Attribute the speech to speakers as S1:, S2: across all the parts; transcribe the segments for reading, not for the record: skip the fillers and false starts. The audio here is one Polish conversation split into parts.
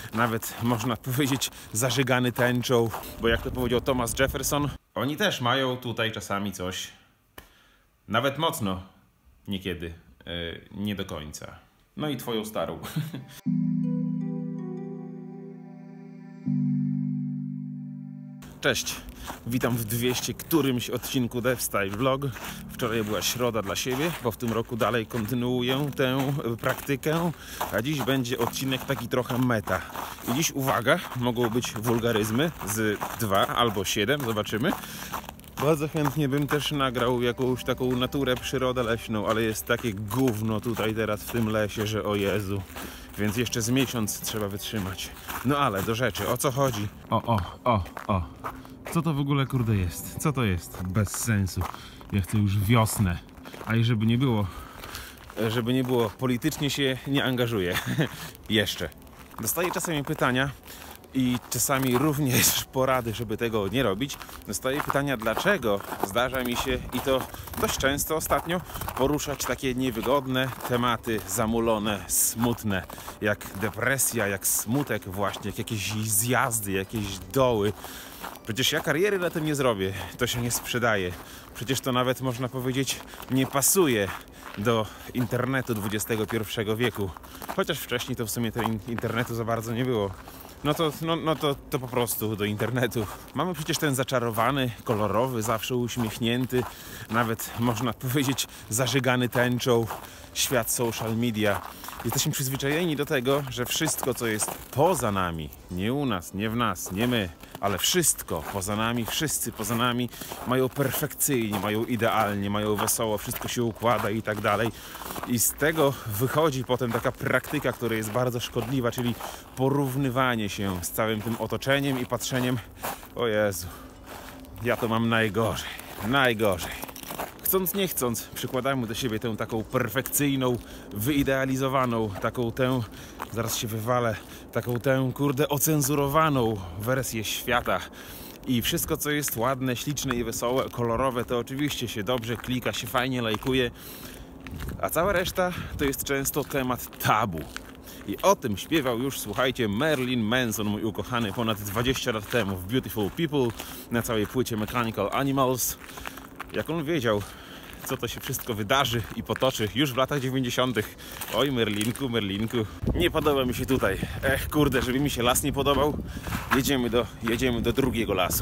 S1: nawet można powiedzieć zażygany tęczą, bo jak to powiedział Thomas Jefferson, oni też mają tutaj czasami coś, nawet mocno, niekiedy, nie do końca. No i twoją starą. Cześć, witam w 200 którymś odcinku DevStyle Vlog. Wczoraj była środa dla siebie, bo w tym roku dalej kontynuuję tę praktykę, a dziś będzie odcinek taki trochę meta. I dziś uwaga, mogą być wulgaryzmy z 2 albo 7, zobaczymy. Bardzo chętnie bym też nagrał jakąś taką naturę, przyrodę leśną, ale jest takie gówno tutaj teraz w tym lesie, że o Jezu. Więc jeszcze z miesiąc trzeba wytrzymać. No ale do rzeczy, o co chodzi? O. Co to w ogóle kurde jest? Co to jest? Bez sensu. Ja chcę już wiosnę. A i żeby nie było, politycznie się nie angażuję. Jeszcze. Dostaję czasami pytania i czasami również porady, żeby tego nie robić. Dostaję pytania, dlaczego zdarza mi się, i to dość często ostatnio, poruszać takie niewygodne tematy, zamulone, smutne, jak depresja, jak smutek właśnie, jak jakieś zjazdy, jakieś doły. Przecież ja kariery na tym nie zrobię, to się nie sprzedaje. Przecież to nawet, można powiedzieć, nie pasuje do internetu XXI wieku. Chociaż wcześniej to w sumie tego internetu za bardzo nie było. To po prostu do internetu. Mamy przecież ten zaczarowany, kolorowy, zawsze uśmiechnięty, nawet można powiedzieć zażygany tęczą świat social media. Jesteśmy przyzwyczajeni do tego, że wszystko, co jest poza nami, nie u nas, nie w nas, nie my, ale wszystko poza nami, wszyscy poza nami mają perfekcyjnie, mają idealnie, mają wesoło, wszystko się układa i tak dalej. I z tego wychodzi potem taka praktyka, która jest bardzo szkodliwa, czyli porównywanie się z całym tym otoczeniem i patrzeniem, o Jezu, ja to mam najgorzej. Chcąc nie chcąc, przykładamy do siebie tę taką perfekcyjną, wyidealizowaną, zaraz się wywalę, tę ocenzurowaną wersję świata. I wszystko, co jest ładne, śliczne i wesołe, kolorowe, to oczywiście się dobrze klika, się fajnie lajkuje, a cała reszta to jest często temat tabu. I o tym śpiewał już, słuchajcie, Marilyn Manson, mój ukochany, ponad 20 lat temu w Beautiful People, na całej płycie Mechanical Animals. Jak on wiedział, co to się wszystko wydarzy i potoczy już w latach 90. Oj, Merlinku, nie podoba mi się tutaj. Kurde, żeby mi się las nie podobał, jedziemy do drugiego lasu.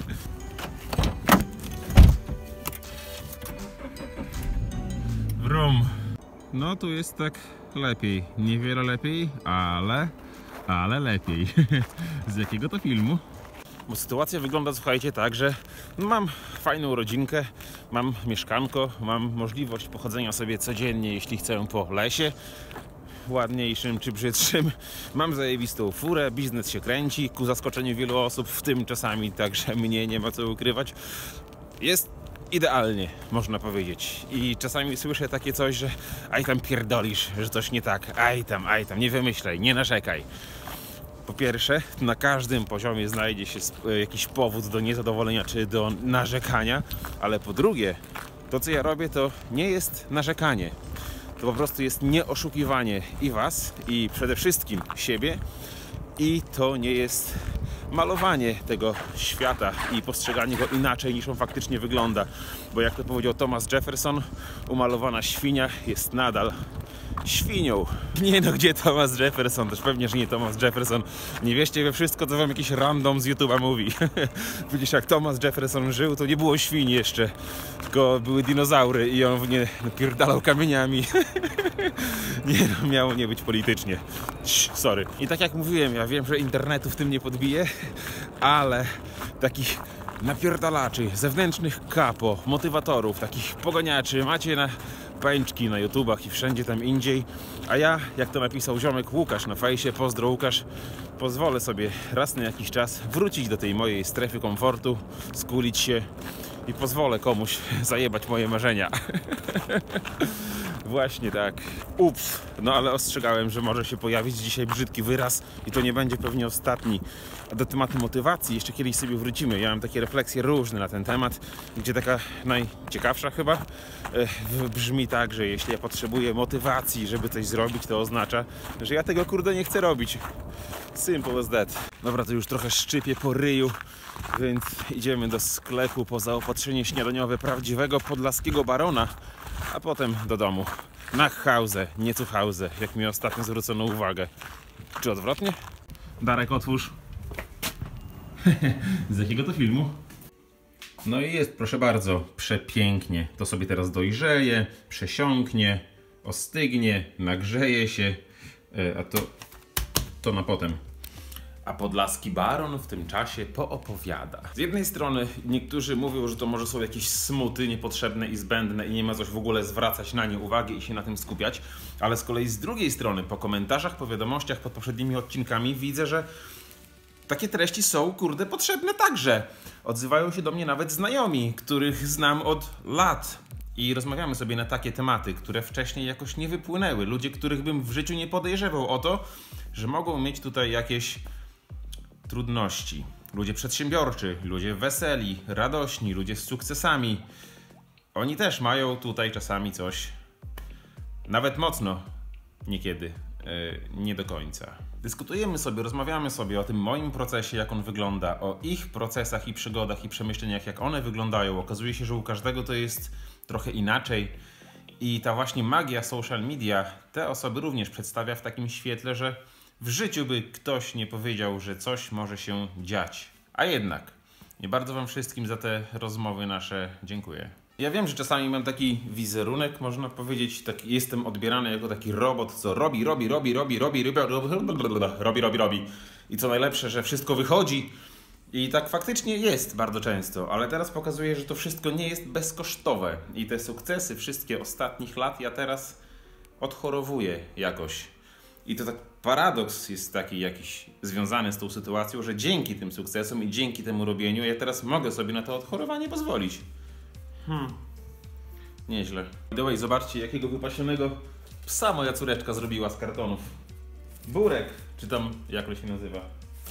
S1: Wrum. No tu jest tak lepiej. Niewiele lepiej, ale lepiej. Z jakiego to filmu? Bo sytuacja wygląda, słuchajcie, tak, że mam fajną rodzinkę, mam mieszkanko, mam możliwość pochodzenia sobie codziennie, jeśli chcę, po lesie, ładniejszym czy brzydszym. Mam zajebistą furę, biznes się kręci, ku zaskoczeniu wielu osób, w tym czasami także mnie, nie ma co ukrywać. Jest idealnie, można powiedzieć. I czasami słyszę takie coś, że aj tam pierdolisz, że coś nie tak, aj tam, nie wymyślaj, nie narzekaj. Po pierwsze, na każdym poziomie znajdzie się jakiś powód do niezadowolenia czy do narzekania, ale po drugie, to co ja robię, to nie jest narzekanie. To po prostu jest nieoszukiwanie i was, i przede wszystkim siebie, i to nie jest malowanie tego świata i postrzeganie go inaczej, niż on faktycznie wygląda. Bo jak to powiedział Thomas Jefferson, umalowana świnia jest nadal świnią. Nie no, gdzie Thomas Jefferson? Też pewnie, że nie Thomas Jefferson. Nie wierzcie we wszystko, co wam jakiś random z YouTube'a mówi. Przecież jak Thomas Jefferson żył, to nie było świni jeszcze, tylko były dinozaury i on w nie napierdalał kamieniami. Nie no, miało nie być politycznie. Sorry. I tak jak mówiłem, ja wiem, że internetu w tym nie podbije, ale takich napierdalaczy, zewnętrznych kapo, motywatorów, takich poganiaczy macie na pęczki na YouTubach i wszędzie tam indziej, a ja, jak to napisał ziomek Łukasz na fejsie, pozdro Łukasz, pozwolę sobie raz na jakiś czas wrócić do tej mojej strefy komfortu, skulić się i pozwolę komuś zajebać moje marzenia. Właśnie tak. Ups. No ale ostrzegałem, że może się pojawić dzisiaj brzydki wyraz i to nie będzie pewnie ostatni. A do tematu motywacji jeszcze kiedyś sobie wrócimy. Ja mam takie refleksje różne na ten temat, gdzie taka najciekawsza chyba brzmi tak, że jeśli ja potrzebuję motywacji, żeby coś zrobić, to oznacza, że ja tego kurde nie chcę robić. Simple as that. Dobra, to już trochę szczypie po ryju, więc idziemy do sklepu po zaopatrzenie śniadaniowe prawdziwego podlaskiego barona, a potem do domu. Nach Hause, nie zu Hause, jak mi ostatnio zwrócono uwagę. Czy odwrotnie? Darek, otwórz. Z jakiego to filmu? No i jest, proszę bardzo, przepięknie. To sobie teraz dojrzeje, przesiąknie, ostygnie, nagrzeje się, a to na potem. A podlaski baron w tym czasie poopowiada. Z jednej strony niektórzy mówią, że to może są jakieś smuty niepotrzebne i zbędne i nie ma coś w ogóle zwracać na nie uwagi i się na tym skupiać, ale z kolei z drugiej strony po komentarzach, po wiadomościach pod poprzednimi odcinkami widzę, że takie treści są, kurde, potrzebne także. Odzywają się do mnie nawet znajomi, których znam od lat. I rozmawiamy sobie na takie tematy, które wcześniej jakoś nie wypłynęły. Ludzie, których bym w życiu nie podejrzewał o to, że mogą mieć tutaj jakieś trudności. Ludzie przedsiębiorczy, ludzie weseli, radośni, ludzie z sukcesami. Oni też mają tutaj czasami coś, nawet mocno, niekiedy, nie do końca. Dyskutujemy sobie, rozmawiamy sobie o tym moim procesie, jak on wygląda, o ich procesach i przygodach i przemyśleniach, jak one wyglądają. Okazuje się, że u każdego to jest trochę inaczej. I ta właśnie magia social media te osoby również przedstawia w takim świetle, że w życiu by ktoś nie powiedział, że coś może się dziać. A jednak, nie bardzo wam wszystkim za te rozmowy nasze dziękuję. Ja wiem, że czasami mam taki wizerunek, można powiedzieć, taki, jestem odbierany jako taki robot, co robi. I co najlepsze, że wszystko wychodzi. I tak faktycznie jest bardzo często, ale teraz pokazuje, że to wszystko nie jest bezkosztowe. I te sukcesy wszystkie ostatnich lat ja teraz odchorowuję jakoś. I to tak paradoks jest taki jakiś związany z tą sytuacją, że dzięki tym sukcesom i dzięki temu robieniu ja teraz mogę sobie na to odchorowanie pozwolić. Nieźle. Dawaj, zobaczcie, jakiego wypasionego psa moja córeczka zrobiła z kartonów. Burek, czy tam jak to się nazywa?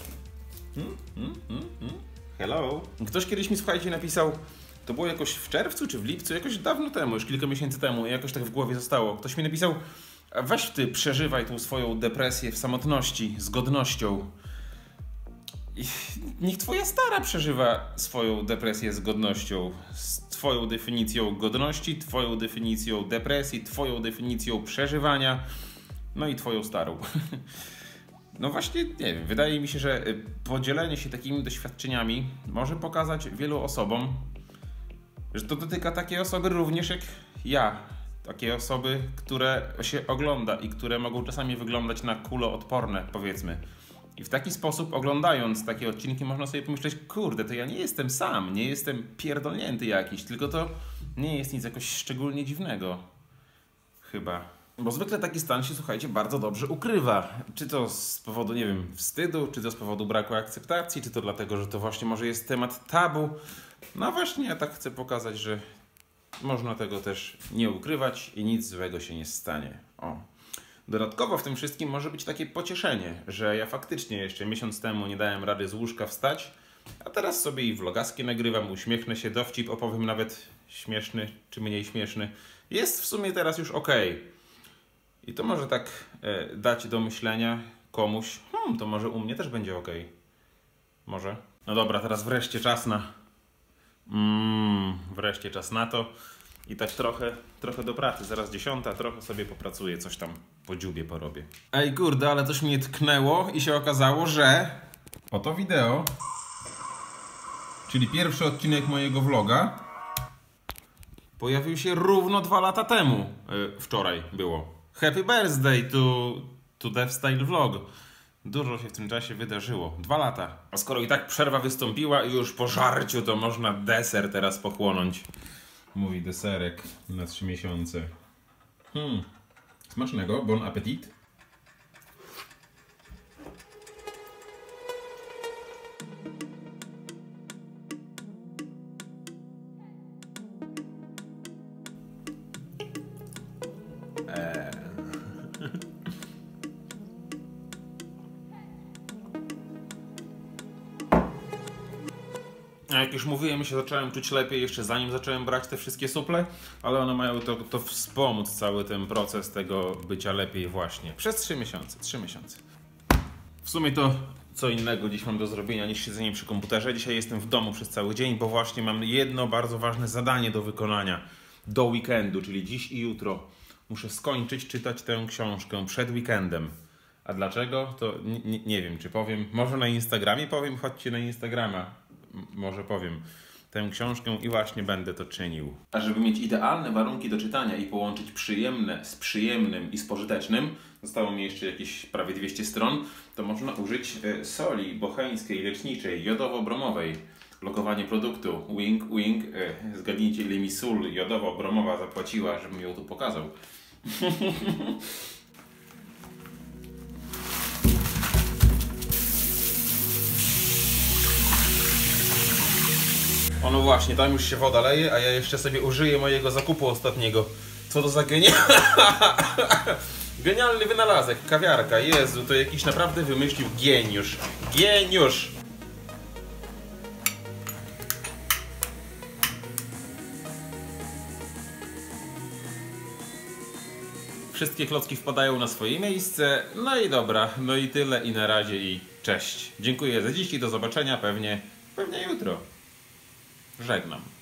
S1: Hello. Ktoś kiedyś mi, słuchajcie, napisał, to było jakoś w czerwcu czy w lipcu, jakoś dawno temu, już kilka miesięcy temu, i jakoś tak w głowie zostało. Ktoś mi napisał, weź ty, przeżywaj tą swoją depresję w samotności, z godnością. I niech twoja stara przeżywa swoją depresję z godnością, z twoją definicją godności, twoją definicją depresji, twoją definicją przeżywania, no i twoją starą. No właśnie, nie wiem, wydaje mi się, że podzielenie się takimi doświadczeniami może pokazać wielu osobom, że to dotyka takiej osoby również jak ja. Takie osoby, które się ogląda i które mogą czasami wyglądać na kuloodporne, powiedzmy. I w taki sposób, oglądając takie odcinki, można sobie pomyśleć, kurde, to ja nie jestem sam, nie jestem pierdolnięty jakiś, tylko to nie jest nic jakoś szczególnie dziwnego. Chyba. Bo zwykle taki stan się, słuchajcie, bardzo dobrze ukrywa. Czy to z powodu, nie wiem, wstydu, czy to z powodu braku akceptacji, czy to dlatego, że to właśnie może jest temat tabu. No właśnie, ja tak chcę pokazać, że można tego też nie ukrywać i nic złego się nie stanie. O. Dodatkowo w tym wszystkim może być takie pocieszenie, że ja faktycznie jeszcze miesiąc temu nie dałem rady z łóżka wstać, a teraz sobie i vlogaskie nagrywam, uśmiechnę się, dowcip opowiem nawet śmieszny czy mniej śmieszny. Jest w sumie teraz już okej. I to może tak dać do myślenia komuś, to może u mnie też będzie okej. Może. No dobra, teraz wreszcie czas na... wreszcie czas na to. I tak trochę do pracy, zaraz 10, trochę sobie popracuję, coś tam po dziubie porobię. Ej kurde, ale coś mnie tknęło i się okazało, że oto wideo, czyli pierwszy odcinek mojego vloga, pojawił się równo 2 lata temu. Wczoraj było. Happy birthday to DevStyle Vlog. Dużo się w tym czasie wydarzyło. 2 lata. A skoro i tak przerwa wystąpiła i już po żarciu, to można deser teraz pochłonąć. Mój deserek na 3 miesiące. Smacznego, bon appetit. A jak już mówiłem, się zacząłem czuć lepiej jeszcze zanim zacząłem brać te wszystkie suple, ale one mają to wspomóc cały ten proces tego bycia lepiej właśnie. Przez 3 miesiące, 3 miesiące. W sumie to co innego dziś mam do zrobienia niż siedzenie przy komputerze. Dzisiaj jestem w domu przez cały dzień, bo właśnie mam jedno bardzo ważne zadanie do wykonania do weekendu, czyli dziś i jutro. Muszę skończyć czytać tę książkę przed weekendem. A dlaczego? To nie wiem, czy powiem. Może na Instagramie powiem, chodźcie na Instagrama. Może powiem tę książkę i właśnie będę to czynił. A żeby mieć idealne warunki do czytania i połączyć przyjemne z przyjemnym i z pożytecznym, zostało mi jeszcze jakieś prawie 200 stron, to można użyć soli bocheńskiej, leczniczej, jodowo-bromowej. Lokowanie produktu. Wink, wink. Zgadnijcie, ile mi sól jodowo-bromowa zapłaciła, żebym ją tu pokazał. No właśnie, tam już się woda leje, a ja jeszcze sobie użyję mojego zakupu ostatniego. Co to za genialny wynalazek, kawiarka. Jezu, to jakiś naprawdę wymyślił geniusz. Geniusz! Wszystkie klocki wpadają na swoje miejsce. No i dobra, no i tyle i na razie i cześć. Dziękuję za dziś i do zobaczenia pewnie jutro. Żegnam.